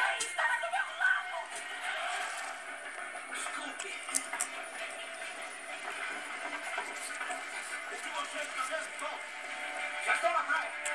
Estava do meu lado! Desculpe. O que você está vendo, Tom? Já estou na praia.